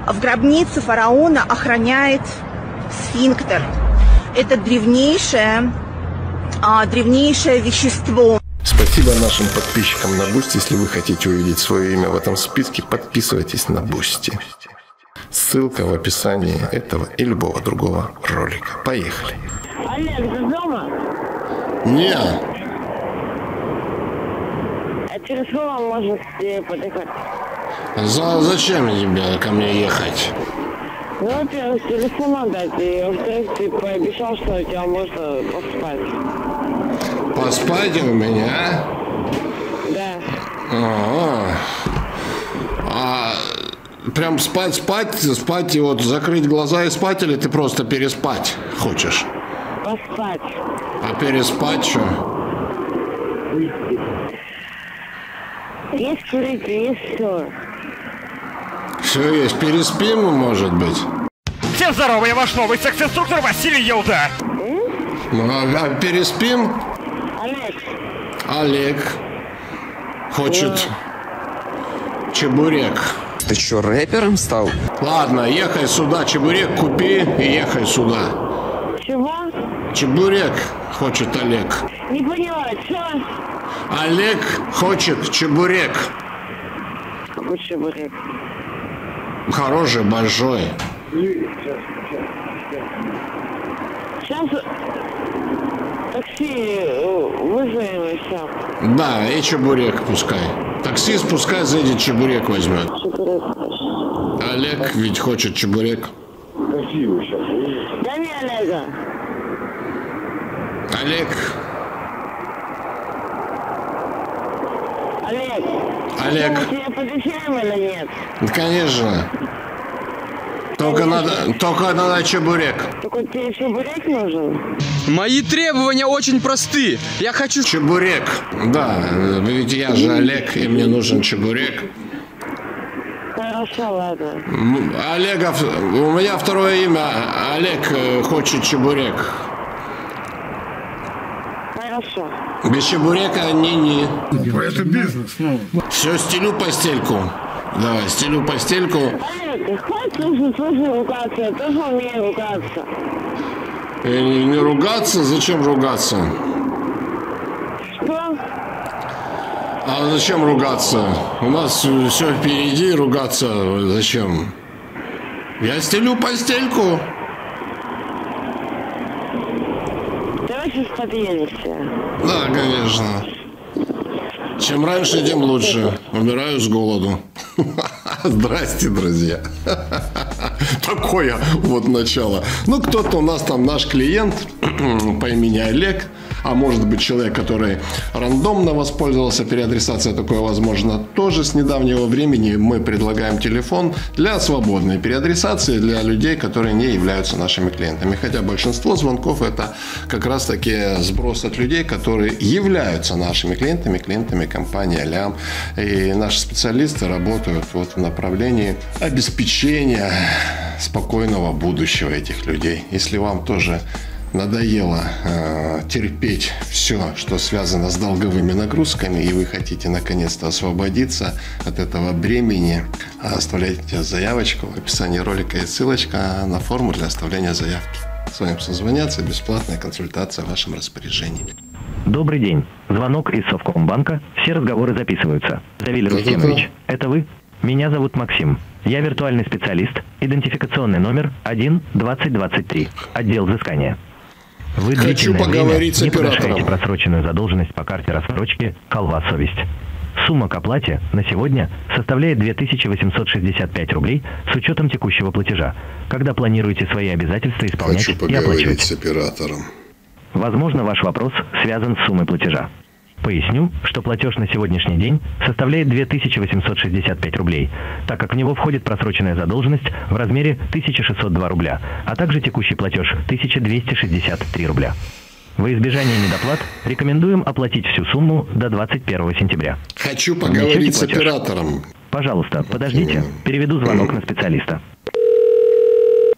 В гробнице фараона охраняет сфинктер. Это древнейшее вещество. Спасибо нашим подписчикам на Бусти. Если вы хотите увидеть свое имя в этом списке, подписывайтесь на Бусти. Ссылка в описании этого и любого другого ролика. Поехали. Олег, ты дома? Не. А через сколько можно к тебе подъехать? Зачем тебе ко мне ехать? Ну, во-первых, телефон отдать, и во-вторых, ты пообещал, что у тебя можно поспать. Поспать у меня? Да. Прям спать и вот закрыть глаза и спать, или ты просто переспать хочешь? Поспать. А переспать что? Есть курить, есть все. Все есть. Переспим, может быть? Всем здорово, я ваш новый секс-инструктор Василий Елда. А переспим? Олег хочет чебурек. Ты что, рэпером стал? Ладно, ехай сюда, чебурек купи и ехай сюда. Чего? Чебурек хочет Олег. Не поняла, что? Олег хочет чебурек. Какой чебурек? Хороший, большой. Сейчас такси вызовем и все. Да, и чебурек пускай. Таксист пускай зайдет, чебурек возьмет. Чебурек. Олег ведь хочет чебурек. Дай мне Олега. Олег. Мы тебя подвечаем или нет? Конечно. Только надо чебурек. Только тебе чебурек нужен? Мои требования очень просты. Я хочу... Чебурек. Да, ведь я же Олег, и мне нужен чебурек. Хорошо, ладно. Олегов, у меня второе имя. Олег хочет чебурек. Хорошо. Без чебурека ни-ни. Это бизнес, ну. Все, стелю постельку. Давай, стелю постельку. Олег, хватит слушай ругаться, я тоже умею ругаться. Не ругаться? Зачем ругаться? Что? А зачем ругаться? У нас все впереди, ругаться зачем? Я стелю постельку. Давай сейчас подъедемся. Да, конечно. Чем раньше, тем лучше. Умираю с голоду. Здрасте, друзья. Такое вот начало. Ну, кто-то у нас там наш клиент по имени Олег. А может быть, человек, который рандомно воспользовался переадресацией, такое возможно. Тоже с недавнего времени мы предлагаем телефон для свободной переадресации для людей, которые не являются нашими клиентами. Хотя большинство звонков это как раз таки сброс от людей, которые являются нашими клиентами, клиентами компании Алям. И наши специалисты работают вот в направлении обеспечения спокойного будущего этих людей. Если вам тоже надоело терпеть все, что связано с долговыми нагрузками, и вы хотите наконец-то освободиться от этого бремени, оставляйте заявочку. В описании ролика есть ссылочка на форму для оставления заявки. С вами созвонятся, бесплатная консультация в вашем распоряжении. Добрый день. Звонок из Совкомбанка. Все разговоры записываются. Завиль Рустемович, это вы? Меня зовут Максим. Я виртуальный специалист. Идентификационный номер 1-2023. Отдел взыскания. Вы длительное время не погашаете просроченную задолженность по карте рассрочки «Халва совесть». Сумма к оплате на сегодня составляет 2865 рублей с учетом текущего платежа. Когда планируете свои обязательства исполнять Хочу и поговорить оплачивать? с оператором. Возможно, ваш вопрос связан с суммой платежа. Поясню, что платеж на сегодняшний день составляет 2865 рублей, так как в него входит просроченная задолженность в размере 1602 рубля, а также текущий платеж 1263 рубля. Во избежание недоплат рекомендуем оплатить всю сумму до 21 сентября. Хочу поговорить с оператором. Пожалуйста, подождите, переведу звонок на специалиста.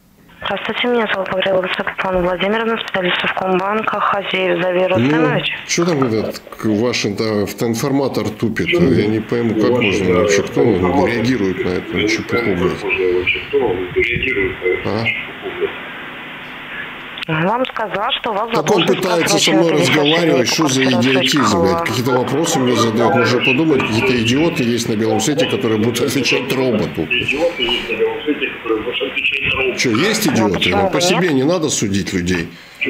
Здравствуйте, меня зовут Погрелова Светлана Владимировна, специалист Совкомбанка, Хазеев Завир Рустемович. Что там этот ваш информатор тупит? Я не пойму, как можно вообще, кто реагирует на эту чепуху, блядь? А? Вам сказал, что у вас... Так он пытается со мной разговаривать, что за идиотизм, блядь? Какие-то вопросы мне задают, можно подумать, какие-то идиоты есть на белом свете, которые будут отвечать роботу. Что, есть идиоты? Ну, по себе не надо судить людей.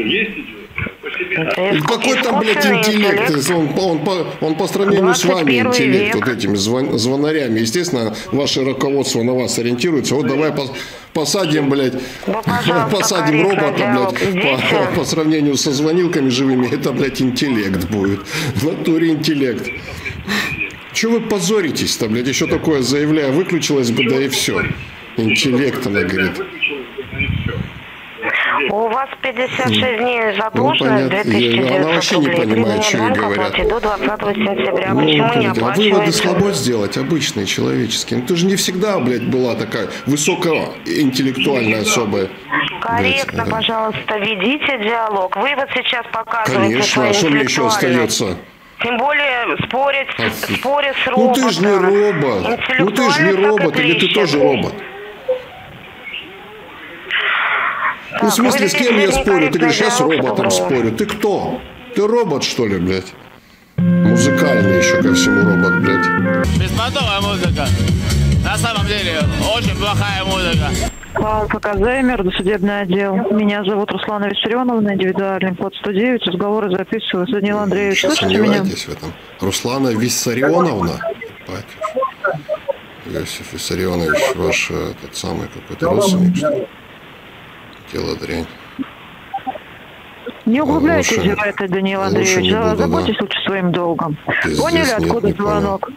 Какой там, блядь, интеллект? Он по сравнению с вами интеллект, вот этими звонарями. Естественно, ваше руководство на вас ориентируется. Вот давай посадим, блядь, посадим робота, блядь, по сравнению со звонилками живыми. Это, блядь, интеллект будет. В натуре интеллект. Чего вы позоритесь-то, блядь? Еще такое заявляю. Выключилось бы, да и все. Интеллект, она говорит. У вас 56 дней задолженность, 2900 она вообще не рублей. понимает, что ей говорят. До 20 сентября. Ну, Почему не а оплачиваете? выводы слабо сделать, обычные, человеческие. Ну, ты же не всегда, блядь, была такая высокоинтеллектуальная особая. Корректно, блядь, пожалуйста, ведите диалог. Вы вот сейчас показываете Конечно, свою а что мне еще интеллектуальность. остается? Тем более спорить с роботом. Ну ты же не робот. Ну ты же не робот, или ты тоже робот? Так, ну, в смысле, с кем я спорю? Ты говоришь, я с роботом доброго. спорю. Ты кто? Ты робот, что ли, блядь? Музыкальный еще ко всему робот, блядь. Беспонтовая музыка. На самом деле, очень плохая музыка. ПК «Займер», досудебный отдел. Меня зовут Руслана Виссарионовна, индивидуальный код 109. Разговоры записываю с Данилом Андреевичем. Слышите меня? Сомневайтесь в этом. Руслана Виссарионовна? Иосиф Виссарионович, ваш тот самый какой-то родственник, что ли? Дело дрянь. Не углубляйтесь в это, Данил Андреевич. Заботьтесь лучше своим долгом. Поняли, откуда звонок?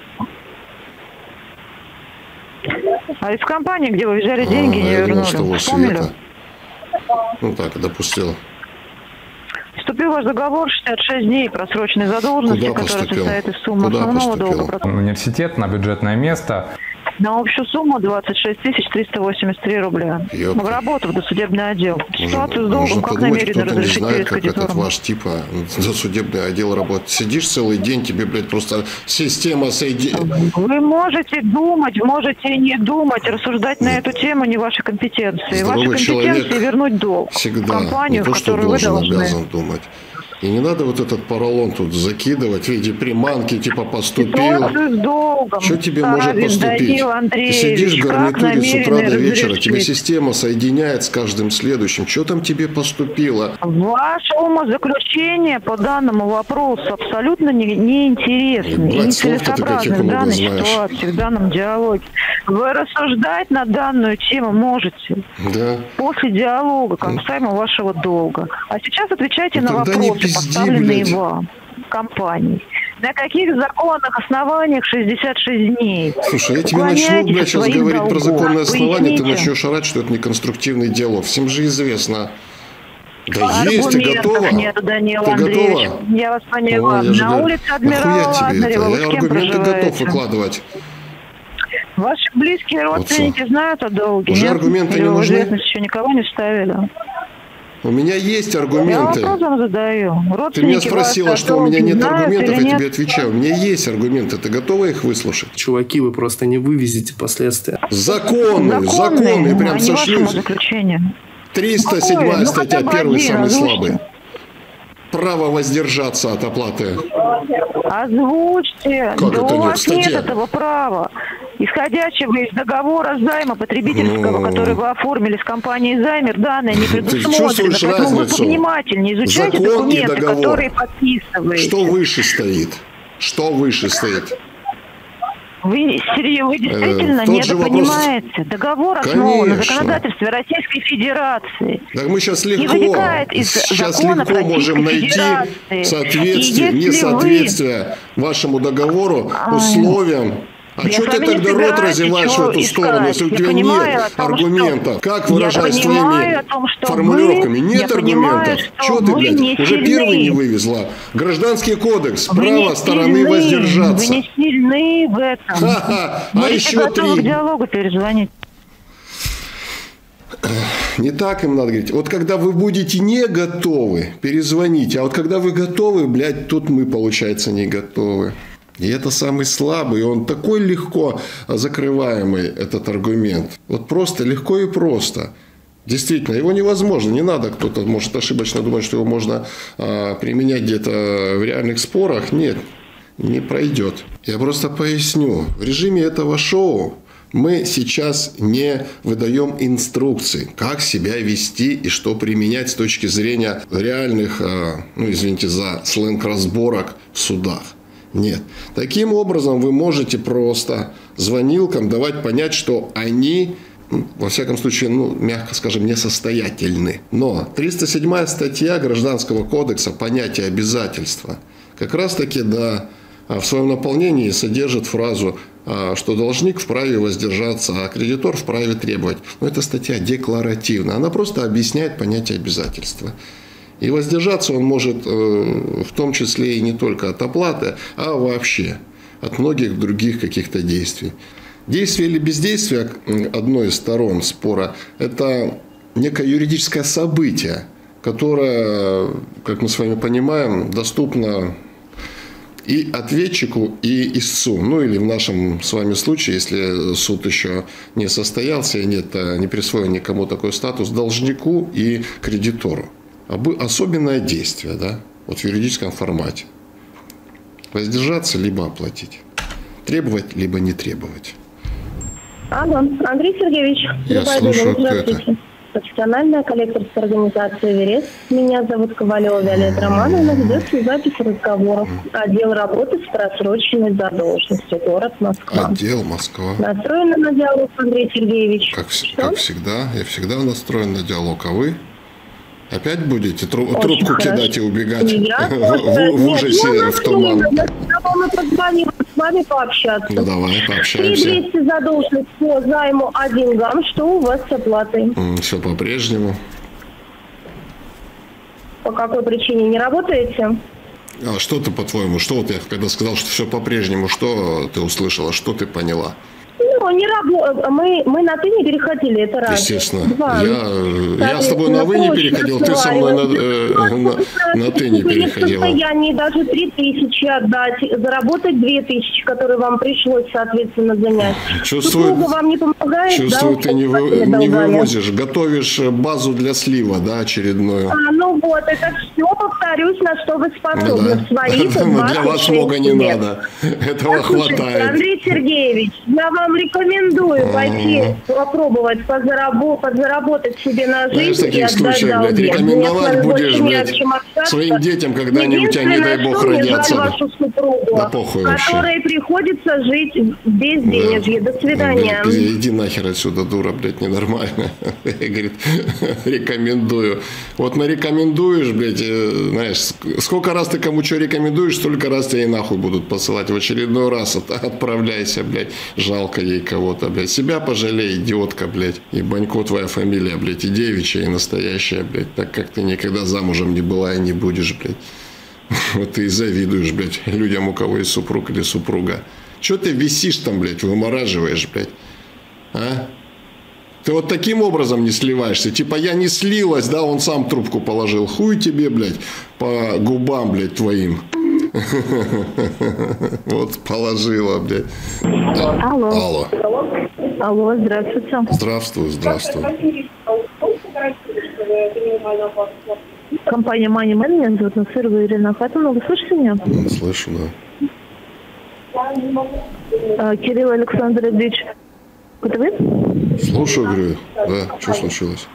А из компании, где вы взяли деньги, не вернули. Вспомнили? Ну так, допустил. Вступил ваш договор 66 дней просроченной задолженности, которая состоит из суммы основного долга. Университет на бюджетное место. На общую сумму 26 383 рубля. Обработав досудебный отдел. Ситуацию с долгом как намерены разрешить перед кредитором? Этот ваш типа досудебный отдел работает. Сидишь целый день, тебе, блядь, просто система соединяет. Вы можете думать, можете не думать, рассуждать на эту тему не вашей компетенции. Ваша компетенция вернуть долг в компанию, в которую вы должны. Обязан думать. И не надо вот этот поролон тут закидывать в виде приманки, типа поступил. Что тебе может поступить? Ты сидишь в гарнитуре с утра до вечера, тебе система соединяет с каждым следующим. Что там тебе поступило? Ваше умозаключение по данному вопросу абсолютно неинтересны и нецелесообразны в данной ситуации, в данном диалоге. Вы рассуждать на данную тему можете после диалога касаемо вашего долга. А сейчас отвечайте на вопросы, поставленные вам, компании. На каких законных основаниях 66 дней? Слушай, я тебе начну, блядь, сейчас говорить про законные основания, ты начнешь орать, что это неконструктивный диалог. Всем же известно. Да есть, ты готова? Нет, Данил ты Андреевич, готова? Я вас поняла. На улице Адмирала Лазарева вы с кем аргументы проживаете? готов выкладывать. Ваши близкие родственники знают о долге? Уже аргументы не нужны? Еще никого не ставили. У меня есть аргументы. Я вопрос вам задаю. Ты меня спросила, что у меня нет аргументов, я тебе отвечаю. У меня есть аргументы. Ты готова их выслушать? Чуваки, вы просто не вывезете последствия. Законные, прям сошлюсь. 307 статья, первый самый слабый. Право воздержаться от оплаты. Озвучьте. Как да это у нет? вас нет этого права. Исходящего из договора займа потребительского, который вы оформили с компанией «Займер», данные не предусмотрены. Поэтому вы повнимательнее изучайте документы, которые подписываете. Что выше стоит? Что выше стоит? Вы действительно недопонимаете. Договор основан на законодательстве Российской Федерации. Так мы сейчас легко можем найти соответствие, несоответствие вашему договору, условиям. А что ты тогда рот разеваешь в эту сторону, если у тебя нет аргументов? Как выражать своими формулировками? Нет аргументов. Что ты, блядь, уже первый не вывезла? Гражданский кодекс, право стороны воздержаться. Вы не сильны в этом. А еще 3. К диалогу перезвонить. Не так им надо говорить. Вот когда вы будете не готовы, перезвоните. А вот когда вы готовы, блядь, тут мы, получается, не готовы. И это самый слабый. И он такой легко закрываемый, этот аргумент. Вот просто, легко и просто. Действительно, его невозможно. Не надо, кто-то может ошибочно думать, что его можно применять где-то в реальных спорах. Нет, не пройдет. Я просто поясню. В режиме этого шоу мы сейчас не выдаем инструкции, как себя вести и что применять с точки зрения реальных, ну, извините за сленг, разборок в судах. Нет. Таким образом, вы можете просто звонилкам давать понять, что они, во всяком случае, ну, мягко скажем, несостоятельны. Но 307 статья Гражданского кодекса «Понятие обязательства» как раз-таки, да, в своем наполнении содержит фразу, что должник вправе воздержаться, а кредитор вправе требовать. Но эта статья декларативна. Она просто объясняет понятие обязательства. И воздержаться он может в том числе и не только от оплаты, а вообще от многих других каких-то действий. Действие или бездействие одной из сторон спора – это некое юридическое событие, которое, как мы с вами понимаем, доступно и ответчику, и истцу. Ну, или в нашем с вами случае, если суд еще не состоялся и нет, не присвоен никому такой статус, должнику и кредитору. Особенное действие, да, вот в юридическом формате. Воздержаться, либо оплатить. Требовать, либо не требовать. Алло, Андрей Сергеевич. Я слушаю, кто это? Профессиональная коллекторская организация «Эверест». Меня зовут Ковалева Виолетта Романовна. Ведется запись разговоров. Отдел работы с просроченной задолженностью. Город Москва. Отдел Москва. Настроена на диалог, Андрей Сергеевич. Как всегда. Я всегда настроен на диалог. А вы? Опять будете трубку кидать и убегать в ужасе, в туман? Мы позвоним с вами пообщаться. Ну, давай, пообщаемся. 3200 задолженность по займу 1 гам. Что у вас с оплатой? Все по-прежнему. По какой причине не работаете? А что ты, по-твоему, что вот я когда сказал, что все по-прежнему, что ты услышала, что ты поняла? Ну, не мы на «ты» не переходили, это раз. Естественно. Я с тобой на «вы» не переходил, ты со мной на «ты» не переходила. Я не даже 3000 отдать, заработать 2000, которые вам пришлось, соответственно, занять. Чувствую, вам не помогает, чувствую, ты не вывозишь, готовишь базу для слива, да, очередную. Ну вот, это все, повторюсь, на что вы способны в своих 26 Для вас много не надо, этого хватает. Андрей Сергеевич, я вам рекомендую пойти попробовать подзаработать себе на жизнь. Знаешь, в таких случаях, блядь, рекомендовать будешь, блядь, своим детям, когда-нибудь, не дай бог, родятся. Вашу супругу, да похуй вообще. Которой приходится жить без денежья. До свидания. Блядь, иди нахер отсюда, дура, блядь, ненормальная. Говорит, рекомендую. Вот нарекомендуешь, блядь, знаешь, сколько раз ты кому что рекомендуешь, столько раз тебя и нахуй будут посылать. В очередной раз отправляйся, блядь. Жалко ей кого-то, блядь. Себя пожалей, идиотка, блядь. И Банько твоя фамилия, блядь, и девичья, и настоящая, блядь. Так как ты никогда замужем не была и не будешь, блядь. Вот ты и завидуешь, блядь, людям, у кого есть супруг или супруга. Чё ты висишь там, блядь, вымораживаешь, блядь? А? Ты вот таким образом не сливаешься. Типа я не слилась, да, он сам трубку положил. Хуй тебе, блядь, по губам, блядь, твоим. Вот положила, блядь. Алло. Алло, здравствуйте. Здравствуй. Компания Money Man, меня зовут Насырова Ирина Ахатовна. Вы слышите меня? Слышу, да. Кирилл Александрович, это вы? Слушаю, говорю. Да, что случилось?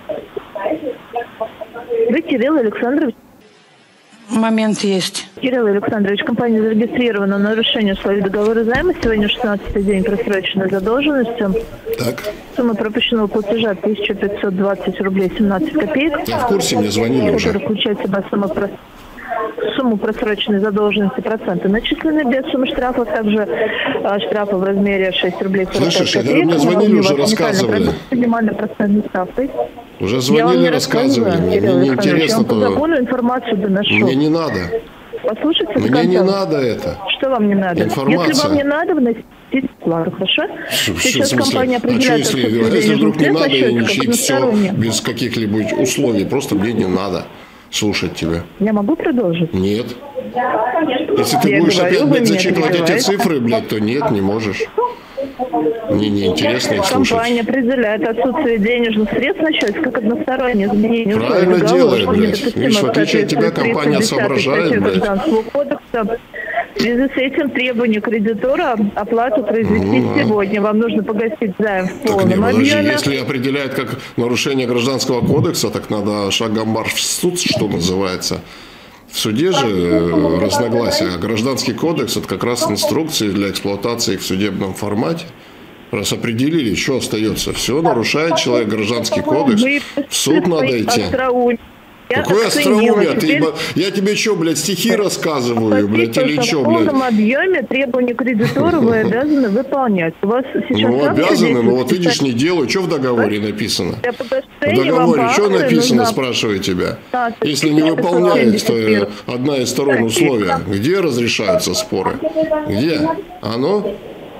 Вы Кирилл Александрович? Момент есть. Кирилл Александрович, компания зарегистрирована на нарушение условий договора займа. Сегодня 16-й день просроченной задолженности. Так. Сумма пропущенного платежа 1520 рублей 17 копеек. Я в курсе, мне звонили уже. Который включает в себя сумму просроченной задолженности, проценты начислены без суммы штрафов, также штрафы в размере 6 рублей 45 копеек. Слышишь, я говорю, мне звонили, уже рассказывали. Минимальная процентная ставка. Уже звонили, рассказывали. Мне не интересно. По закону информацию доношу. Мне не надо. Послушайте. Мне не надо это. Что вам не надо? Информация. Если вам не надо вносить... плату, хорошо? Сейчас В смысле? компания А что, определяет... если вдруг не надо, и все, односторонне. без каких-либо условий, просто мне не надо слушать тебя. Я могу продолжить? Нет. Если ты будешь опять, блядь, зачитывать эти цифры, блядь, то нет, не можешь. Мне неинтересно их слушать. Компания определяет отсутствие денежных средств на счете как одностороннее изменение. Правильно делает, блядь. Видишь, в отличие от тебя компания соображает, блядь. В связи с этим требование кредитора оплату произвести сегодня. Вам нужно погасить займ в полном объеме. Если определяет как нарушение Гражданского кодекса, так надо шагом марш в суд, что называется. В суде же разногласия. А Гражданский кодекс – это как раз инструкции для эксплуатации их в судебном формате. Раз определили, что остается? Все, нарушает человек Гражданский кодекс, в суд надо идти. Какое остроумие? Я тебе что, блядь, стихи рассказываю, блядь, или что, блядь? В полном объеме требования кредитора вы обязаны выполнять. У вас сейчас обязаны, но вот видишь, не делаю. Что в договоре написано? В договоре что написано, спрашиваю тебя? Если не выполняет одна из сторон условия, где разрешаются споры? Где? Оно?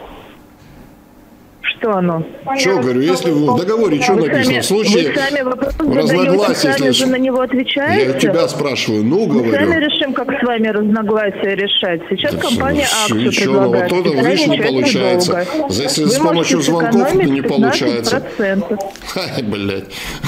Что оно? Что, говорю, если в договоре что написано? В случае разногласий, если на него отвечаете? Я тебя спрашиваю, говорю. Мы сами решим, как с вами разногласия решать. Сейчас компания акцию предлагает. Вот это, видишь, не получается. Если с помощью звонков не получается. Ай, блядь.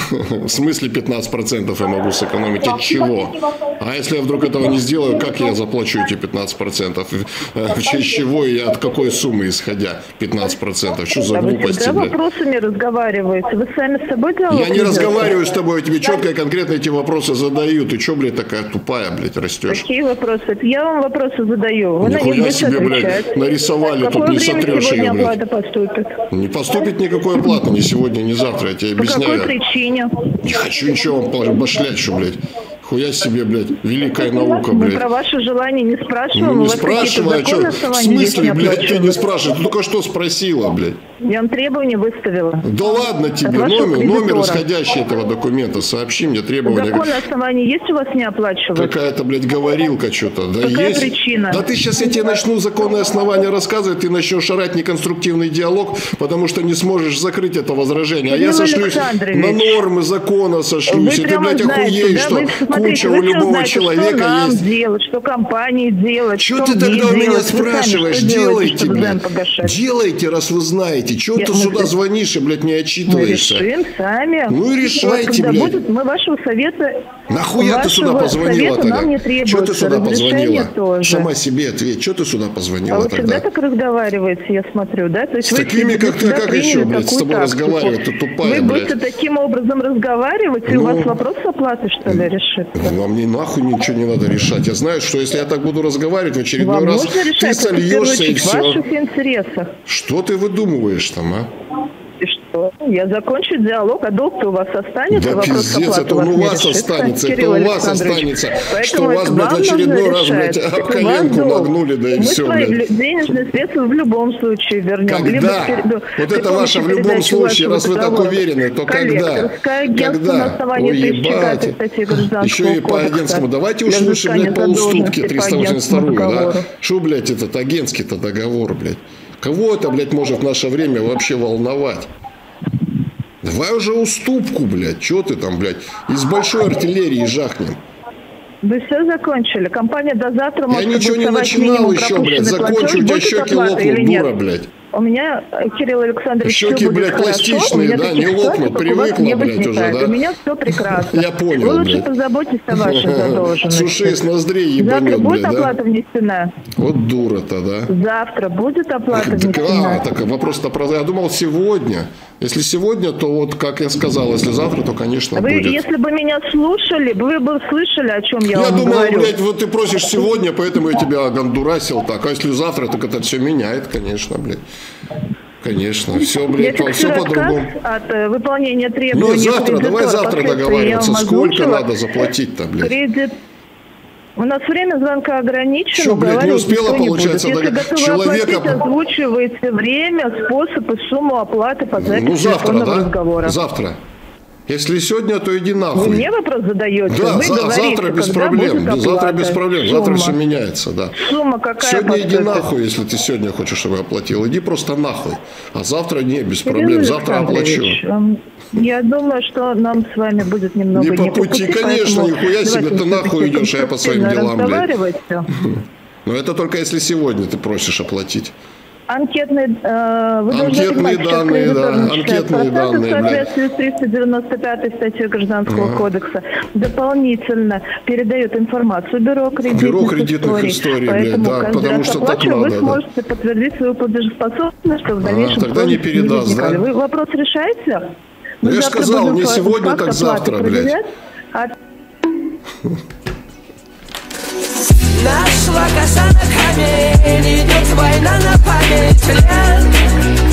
В смысле 15% я могу сэкономить? От чего? А если я вдруг этого не сделаю, как я заплачу эти 15%? В честь чего и от какой суммы исходя 15%? Что за глупости, блядь? Вы вопросами разговариваете. Вы сами с собой диалог Я не разговариваю с тобой, я тебе четко и конкретно эти вопросы задаю. Ты что, блядь, такая тупая, блядь, растешь? Какие вопросы? Это я вам вопросы задаю. Вы нихуя себе, блядь, нарисовали, тут не сотрешь ее, блядь. Оплата поступит? Не поступит никакой оплаты, ни сегодня, ни завтра, я тебе объясняю. По какой причине? Не хочу ничего вам башлять, что, блядь. Хуя себе, блядь, великая наука, блядь. Мы про ваше желание не спрашиваем. Ну, не спрашивай, а что? В смысле, блядь, ты не спрашиваешь? Ты только что спросила, блядь. Я вам требования выставила. Да ладно тебе, номер исходящий этого документа, сообщи мне требования. Законное основание есть у вас не оплачивать? Какая-то, блядь, говорилка что-то. Да какая есть. Причина? Да ты сейчас, я тебе начну законное основание рассказывать, ты начнешь орать неконструктивный диалог, потому что не сможешь закрыть это возражение. А я сошлюсь на нормы закона, сошлюсь. И ты, блядь, охуеешь, что куча у любого человека что нам есть. делать, что компании делать. Что ты тогда у меня спрашиваешь? Делайте, блядь. Делайте, раз вы знаете. Чего ты сюда звонишь и, блядь, не отчитываешься? Мы решим сами. Ну и решайте, вот, блядь. будет, мы вашего совета... Нахуя ты сюда позвонила тогда? Что ты сюда позвонила? Тоже. Сама себе ответь. Что ты сюда позвонила вы тогда? всегда так разговариваете, я смотрю, да? То есть с такими, как ты, как еще, блядь, с тобой разговаривать? Ты тупая, вы блядь. будете таким образом разговаривать, и у вас вопрос оплаты, что ли, решится? Вам не нахуй ничего не надо решать. Я знаю, что если я так буду разговаривать в очередной раз, ты сольешься и все. В ваших интересах. Что ты выдумываешь там, а? И что? Я закончу диалог, а долг-то у вас останется? Да вопрос пиздец, это он у вас останется, это у вас останется. Что вас, блядь, в очередной раз, блядь, об коленку нагнули, да и все, блядь. Мы свои денежные средства в любом случае вернем. Когда? Вот это ваше в любом случае, раз вы так уверены, то когда? Когда? Ой, ебать. Еще и по агентскому. Давайте уж лучше, блядь, по уступке 382, да? Что, блядь, этот агентский-то договор, блядь? Кого это, блядь, может в наше время вообще волновать? Давай уже уступку, блядь. Чё ты там, блядь, из большой артиллерии жахнем? Вы все закончили? Компания до завтра может... Я ничего не начинал еще, блядь. Закончу, у тебя щеки лопнут, дура, блядь. У меня, Кирилл Александрович, щеки, блядь, пластичные, да, не лопнут, привыкла, блядь, уже, да? У меня все прекрасно. Я понял, вы лучше блядь. Позаботьтесь о вашей задолженности. Суши с ноздрей ебанет, завтра будет блядь, оплата внесена? Вот дура-то, да? Завтра будет оплата внесена? Так вопрос-то про... Я думал, сегодня. Если сегодня, то вот, как я сказал, если завтра, то, конечно, будет. Если бы меня слушали, вы бы слышали, о чем я вам думал, говорю. Блядь, вот ты просишь сегодня, поэтому я тебя гондурасил так. А если завтра, так это все меняет, конечно, блядь. Конечно, все, блядь, все по-другому. От выполнения требований. Ну, завтра, давай завтра договариваться. Сколько надо заплатить-то, блядь? Кредит. У нас время звонка ограничено. Что, блядь, не успела, получается, если готовы человека... оплатить, озвучиваете время, способ и сумму оплаты по записи завтра, телефонного да? разговора. Завтра. Если сегодня, то иди нахуй. Вы мне вопрос задаете? Да, вы говорите, завтра без проблем. Да, завтра без проблем. Сумма. Завтра все меняется, да. Сумма какая? Сегодня иди нахуй, если ты сегодня хочешь, чтобы я оплатил. Иди просто нахуй. А завтра не, без проблем. Завтра оплачу. Я думаю, что нам с вами будет немного не по пути. Конечно, нихуя себе, ты нахуй идешь, а я по своим делам, блядь. Но это только если сегодня ты просишь оплатить. Анкетные данные, да. Анкетные данные, в соответствии с 395 статьей Гражданского кодекса дополнительно передает информацию Бюро кредитных историй, блядь, да, потому что так надо. Вы сможете подтвердить свою платежеспособность, что в дальнейшем тогда не передаст, да? Вы вопрос решаете? Ну, я же сказал, не сегодня, так завтра, блядь. Нашла коса на камень, идет война на память лет.